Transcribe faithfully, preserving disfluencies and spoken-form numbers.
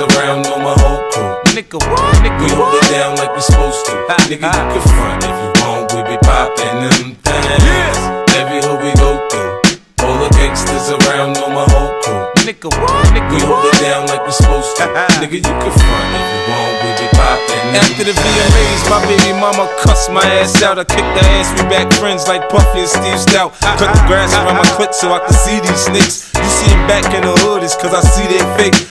around, know my whole crew. Nigga, what? Nigga, we hold it down like we supposed to. Nigga, you can front if you want, we be poppin' them things. Yeah. Every hood we go through, all the gangsters around, know my whole crew. Nigga, what? Nigga, we hold it down like we supposed to. Nigga, you can front if you want, we be poppin' them. After the V M As, my baby mama cussed my ass out. I kicked her ass, we back friends like Puffy and Steve Stout. Cut the grass around my clique so I can see these snakes. You see it back in the hood, it's cause I see they fake.